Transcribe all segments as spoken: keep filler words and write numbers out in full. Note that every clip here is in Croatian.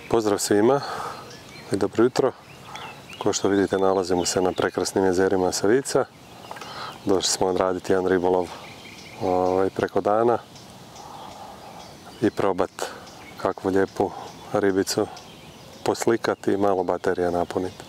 Pozdrav svima i dobro jutro. Kao što vidite, nalazimo se na prekrasnim jezerima Savica. Došli smo odraditi jedan ribolov ovaj, preko dana i probat kakvu lijepu ribicu poslikati i malo baterije napuniti.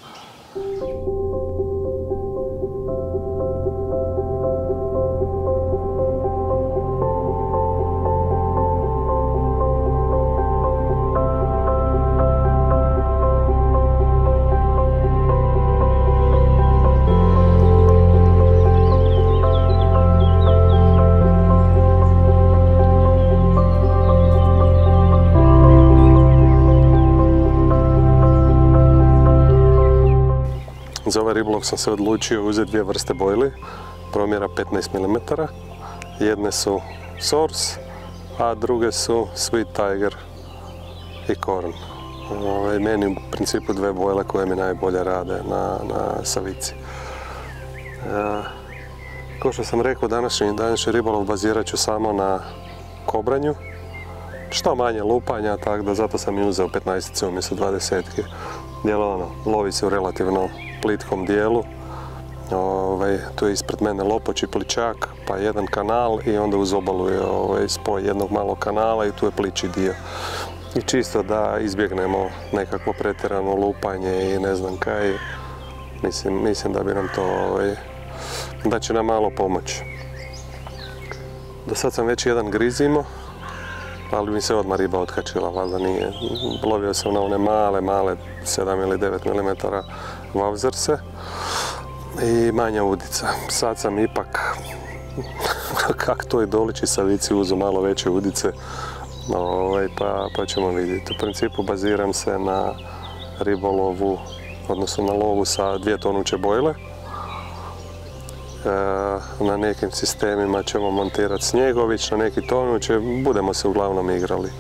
Za ovaj ribolov sam se odlučio uzeti dvije vrste bojli, promjera petnaest milimetara. Jedne su Source, a druge su Sweet Tiger i Korn. Ovaj, meni u principu dve bojle koje mi najbolje rade na, na Savici. E, kao što sam rekao, današnji, današnji ribolov bazirat ću samo na kobranju. Što manje lupanja, tako da zato sam i uzeo petnaest umjesto dvadesetke. Jer ono, lovi se u relativno plitkom dijelu. Ovaj, tu je ispred mene Lopoč i Pličak, pa jedan kanal i onda uz obalu je ovaj, spoj jednog malog kanala i tu je plići dio. I čisto da izbjegnemo nekakvo pretjerano lupanje i ne znam kaj, mislim, mislim da bi nam to, ovaj, da će nam malo pomoći. Do sad sam već jedan grizimo, ali mi se odmah riba otkačila, valjda nije. Lovio sam na one male, male sedam ili devet milimetara vavzerse i manja udica. Sad sam ipak, kak to i doliči Savici, uzu malo veće udice, ovaj, pa, pa ćemo vidjeti. U principu baziram se na ribolovu, odnosno na lovu sa dvije tonuće bojle. Na nekim sistemima ćemo montirati snjegović, na neki tonuće, budemo se uglavnom igrali.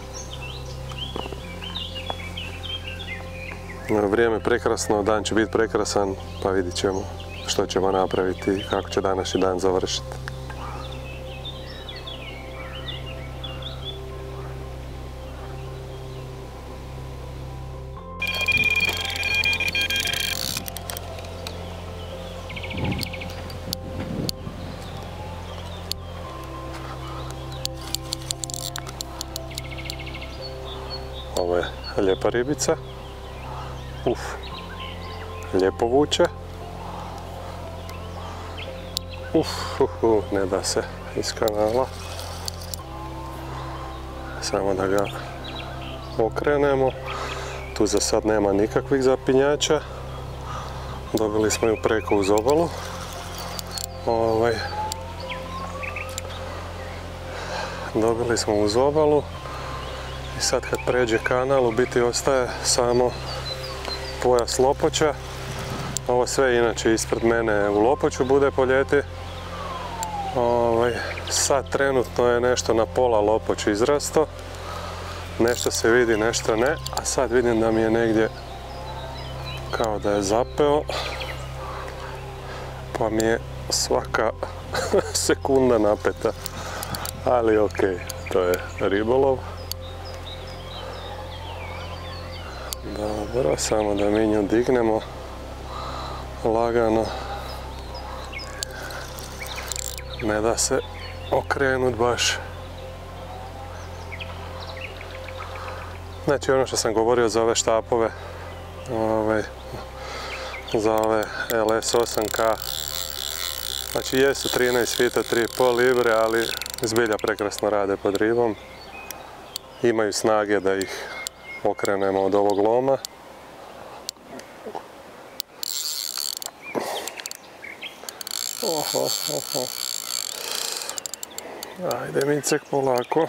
Vrijeme je prekrasno, dan će biti prekrasan, pa vidit ćemo što ćemo napraviti i kako će današnji dan završiti. Ovo je lijepa ribica. Uf, lijepo vuče. Uf, uh, uh, ne da se iz kanala. Samo da ga okrenemo. Tu za sad nema nikakvih zapinjača. Dobili smo ju preko uz obalu. Ovaj. Dobili smo uz obalu. I sad kad pređe kanal, u biti ostaje samo pojas Lopoča. Ovo sve inače ispred mene u Lopoču bude po ljeti. Ovaj, sad trenutno je nešto na pola Lopoč izrasto. Nešto se vidi, nešto ne. A sad vidim da mi je negdje kao da je zapeo. Pa mi je svaka sekunda napeta. Ali okej, to je ribolov. Dobro, samo da mi nju dignemo lagano. Ne da se okrenut baš. Znači ono što sam govorio za ove štapove, ove, za ove L S osam K, znači jesu trinaest fita, tri i pol libre, ali zbilja prekrasno rade pod ribom. Imaju snage da ih okrenemo od ovog loma. Oho, oho. Ajde Micek, polako.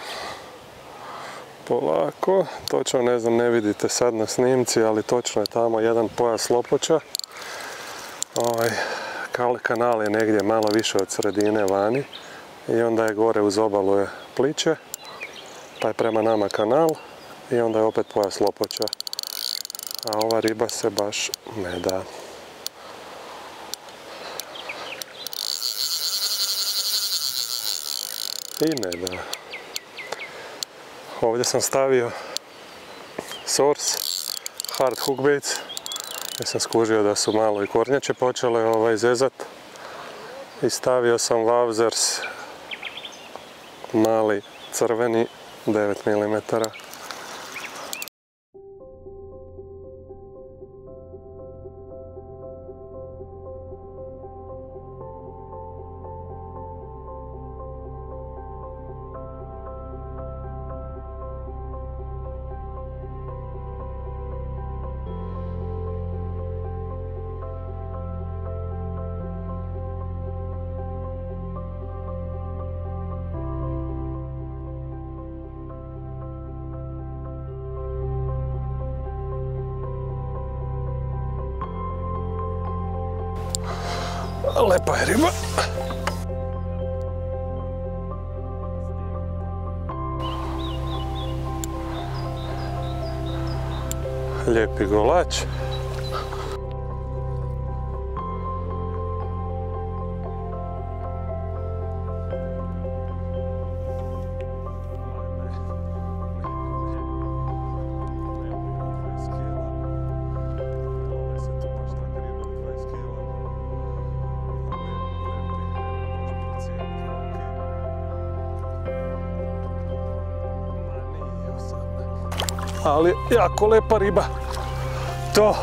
Polako. Točno, ne znam, ne vidite sad na snimci, ali točno je tamo jedan pojas Lopoča. Ovaj kanal je negdje malo više od sredine vani. I onda je gore uz obalu je Pliče. Pa je prema nama kanal. I onda je opet pojas Lopoča. A ova riba se baš ne da. I ne da. Ovdje sam stavio Source, hard hookbaits. Ja sam skužio da su malo i kornjače počele ovaj, zezat. I stavio sam Wowzers, mali crveni, devet milimetara. Lepa je riba. Lijepi golač. Ali jako lepa riba. To.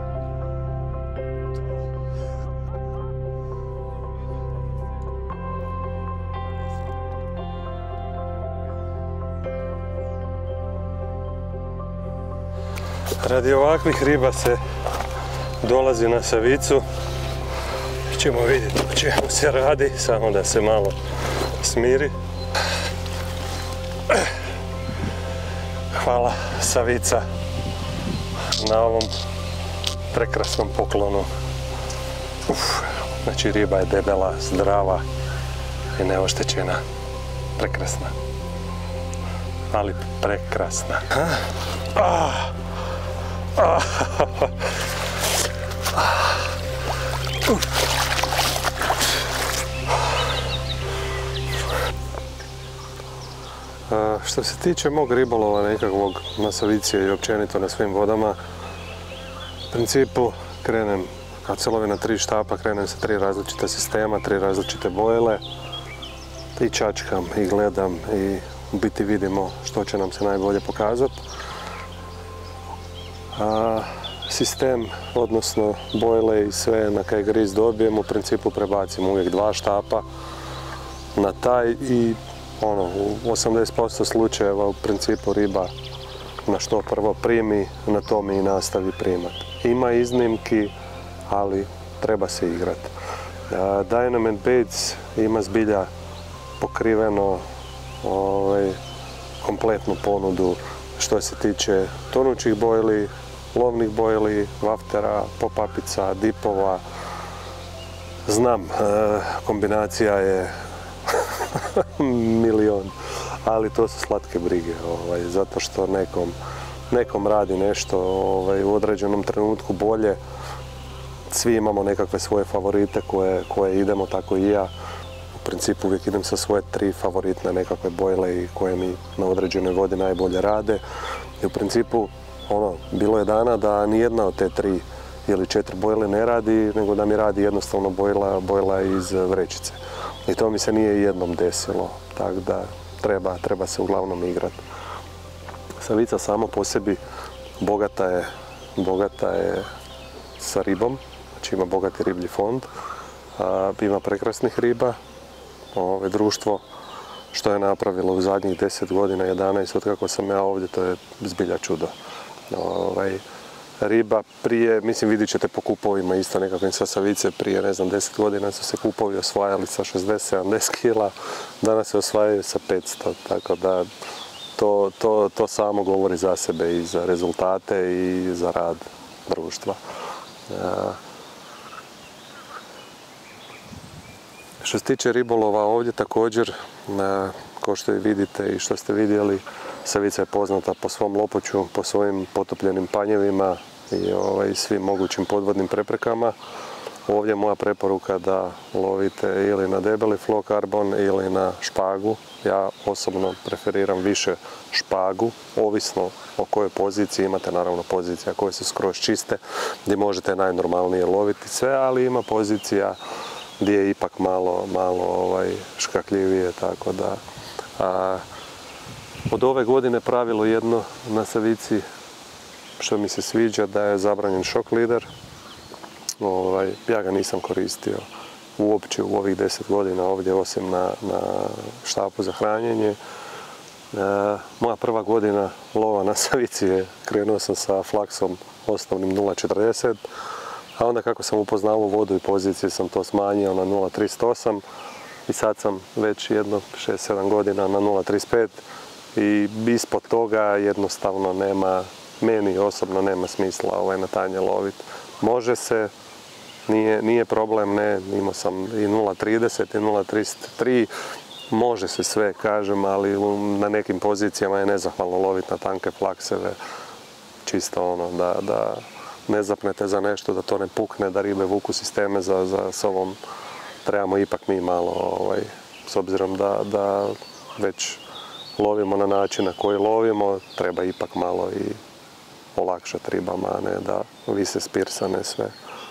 Radi ovakvih riba se dolazi na Savicu. Ćemo vidjeti o čemu se radi, samo da se malo smiri. Hvala Savica na ovom prekrasnom poklonu. Uf, znači riba je debela, zdrava i neoštećena. Prekrasna. Ali prekrasna. Ah, ah, ah. Uf. Što se tiče mog ribolova nekakvog na Savici i općenito na svim vodama, u principu krenem, kad se lovi na tri štapa, krenem sa tri različite sistema, tri različite bojle i čačkam i gledam i u biti vidimo što će nam se najbolje pokazati. A, sistem, odnosno bojle i sve na kaj griz dobijem, u principu prebacim uvijek dva štapa na taj i ono, u osamdeset posto slučajeva u principu riba na što prvo primi, na to mi i nastavi primat. Ima iznimki, ali treba se igrati. Dynamite Baits ima zbilja pokriveno ovaj, kompletnu ponudu što se tiče tonućih bojli, lovnih bojli, waftera, pop-upica, dipova. Znam, kombinacija je milion, ali to su slatke brige, ovaj, zato što nekom, nekom radi nešto ovaj, u određenom trenutku bolje. Svi imamo nekakve svoje favorite koje, koje idemo, tako i ja. U principu uvijek idem sa svoje tri favoritne nekakve bojle i koje mi na određenoj vodi najbolje rade. I u principu, ono, bilo je dana da nijedna od te tri ili četiri bojle ne radi, nego da mi radi jednostavno bojla, bojla iz vrećice. I to mi se nije jednom desilo, tako da treba, treba se uglavnom igrati. Savica samo po sebi bogata je, bogata je sa ribom, znači ima bogati riblji fond, a, ima prekrasnih riba. Ove, društvo što je napravilo u zadnjih deset godina, jedanaest, od kako sam ja ovdje, to je zbilja čudo. Ovaj, riba prije, mislim vidit ćete po kupovima isto nekakvim sa Savice, prije ne znam deset godina su se kupovi osvajali sa šezdeset sedamdeset kila, danas se osvajaju sa petsto, tako da to, to, to samo govori za sebe i za rezultate i za rad društva. Što se tiče ribolova ovdje također, kao što i vidite i što ste vidjeli, Savica je poznata po svom lopoću, po svojim potopljenim panjevima i ovaj, svim mogućim podvodnim preprekama. Ovdje je moja preporuka da lovite ili na debeli fluorokarbon ili na špagu Ja osobno preferiram više špagu, ovisno o kojoj poziciji. Imate naravno pozicija koje su skroz čiste, gdje možete najnormalnije loviti sve, ali ima pozicija gdje je ipak malo, malo ovaj, škakljivije, tako da... A, od ove godine pravilo jedno na Savici što mi se sviđa, da je zabranjen shock leader. Ovaj, ja ga nisam koristio uopće u ovih deset godina ovdje, osim na, na štapu za hranjenje. E, moja prva godina lova na Savici je, krenuo sam sa flaksom osnovnim nula četrdeset, a onda kako sam upoznao vodu i pozicije sam to smanjio na nula trideset osam i sad sam već jedno šest sedam godina na nula trideset pet i ispod toga jednostavno nema, meni osobno nema smisla ovaj, na tanje loviti. Može se, Nije, nije problem, ne, imao sam i nula trideset i nula trideset tri, može se sve, kažem, ali na nekim pozicijama je nezahvalno loviti na tanke flakseve, čisto ono, da, da ne zapnete za nešto, da to ne pukne, da ribe vuku sisteme za, za sobom. Trebamo ipak mi malo, ovaj, s obzirom da, da već lovimo na način na koji lovimo, treba ipak malo i olakšati ribama, a ne da vise spirsane sve.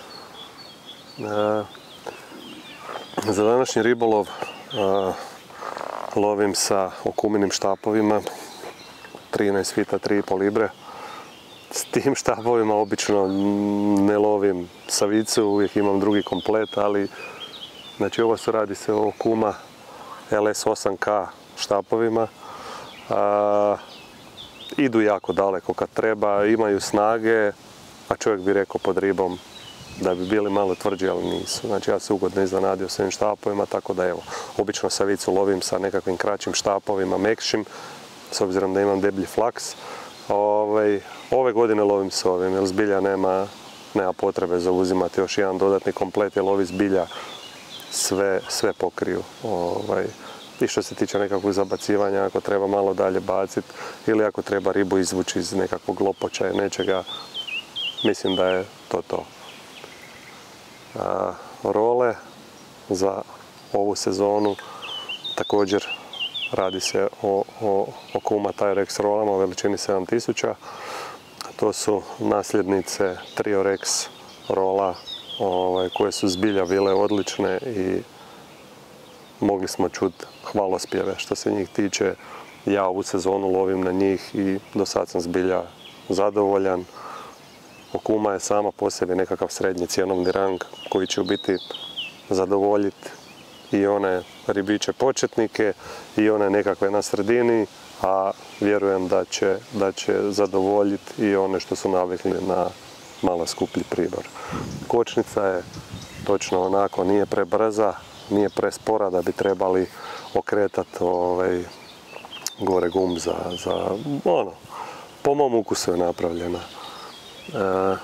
E, za današnji ribolov e, lovim sa okuminim štapovima, trinaest fita, tri i pol libre. S tim štapovima obično ne lovim Savicu, uvijek imam drugi komplet, ali znači ovo se radi se o Okuma L S osam K štapovima. A, idu jako daleko kad treba, imaju snage, a čovjek bi rekao pod ribom da bi bili malo tvrđi, ali nisu. Znači ja se ugodno iznenadio s ovim štapovima, tako da evo, obično Savicu lovim sa nekakvim kraćim štapovima, mekšim, s obzirom da imam deblji flaks. Ove, ove godine lovim s ovim, jer zbilja nema, nema potrebe za uzimati još jedan dodatni komplet, jer ovi zbilja sve, sve pokriju. Ovaj, I što se tiče nekakvog zabacivanja, ako treba malo dalje baciti ili ako treba ribu izvući iz nekakvog lopoča i nečega, mislim da je to to. A, role za ovu sezonu također radi se o, o Okuma Tyrex rolama u veličini sedam tisuća. To su nasljednice Trio Rex rola ovaj, koje su zbilja bile odlične i mogli smo čuti hvalospjeve. Što se njih tiče, ja ovu sezonu lovim na njih i do sad sam zbilja zadovoljan. Okuma je sama po sebi nekakav srednji cjenovni rang koji će u biti zadovoljiti i one ribiče početnike i one nekakve na sredini, a vjerujem da će, da će zadovoljiti i one što su navikli na malo skuplji pribor. Kočnica je točno onako, nije prebrza, nije prespora da bi trebali okretati ovaj, gore gum za, za ono, po mom ukusu je napravljena. E,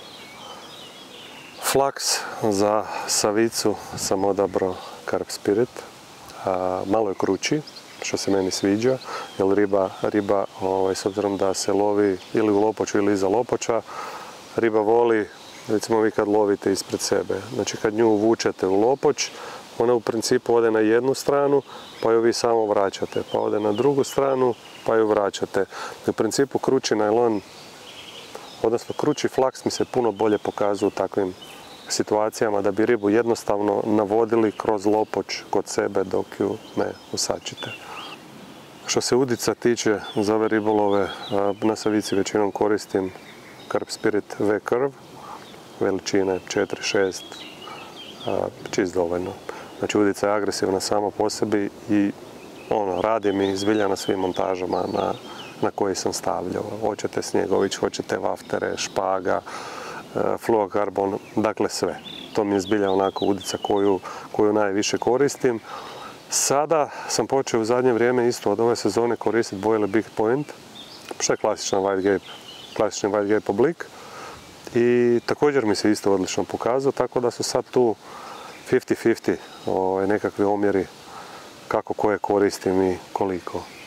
flaks za Savicu sam odabrao Carp Spirit, a, malo je krući, što se meni sviđa, jer riba, riba ovaj, s obzirom da se lovi ili u lopoču ili iza lopoča, riba voli, recimo vi kad lovite ispred sebe, znači kad nju vučete u lopoč, ona u principu ode na jednu stranu, pa ju vi samo vraćate, pa ode na drugu stranu, pa ju vraćate. U principu krući najlon, odnosno krući flaks mi se puno bolje pokazuje u takvim situacijama, da bi ribu jednostavno navodili kroz lopoč kod sebe dok ju ne usačite. Što se udica tiče za ove ribolove, na Savici većinom koristim Carp Spirit V Curve, veličine četiri šest, čist dovoljno. Znači udica je agresivna sama po sebi i ono, radi mi zbilja na svim montažama na, na koji sam stavljao. Hoćete snjegović, hoćete vaftere, špaga, fluokarbon, dakle sve. To mi je zbilja onako udica koju, koju najviše koristim. Sada sam počeo u zadnje vrijeme isto od ove sezone koristiti Boyle Big Point, što je klasičan White Gape, klasični White Gape oblik. I također mi se isto odlično pokazao, tako da su sad tu pedeset pedeset ovaj, nekakvi omjeri kako koje koristim i koliko.